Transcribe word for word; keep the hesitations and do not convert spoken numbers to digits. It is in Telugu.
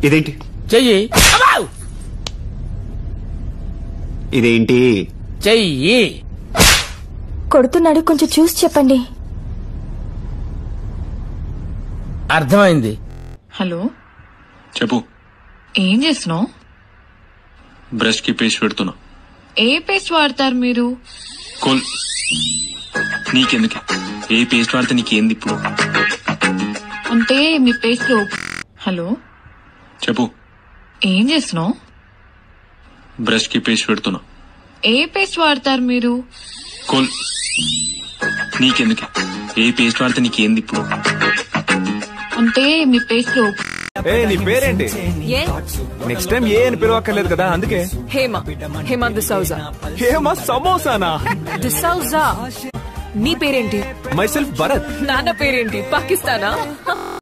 ఇదేంటి? చెయ్యి. ఇదేంటి? చెయ్యి. కొడుతున్నాడు, కొంచెం చూసి చెప్పండి. అర్థమైంది. హలో చెప్పు. ఏం చేస్తున్నావు? బ్రష్ కి పేస్ట్ పెడుతున్నా. ఏ పేస్ట్ వాడతారు మీరు? కోల్ నీకెందుకే? ఏ పేస్ట్ వాడితే నీకేంది ఇప్పుడు? అంటే మీ పేస్ట్ లో. హలో చెప్పు. ఏం చేస్తున్నావు? బ్రష్ కి పేస్ట్ పెడుతున్నా. ఏ పేస్ట్ వాడతారు మీరు? కోల్ నీకెందుకే? ఏ పేస్ట్ వాడితే నీకేంది ఇప్పుడు? అంటే మీ పేస్ట్ లో. ఏ నీ పేరేంటి? నెక్స్ట్ టైం ఏ అని పిలవక్కర్లేదు కదా, అందుకే. హేమ. హేమ డిసౌజా. హేమ సమోసానా? డిసౌజా. నీ పేరేంటి? Myself Bharat. నాన్న పేరేంటి? పాకిస్తానా?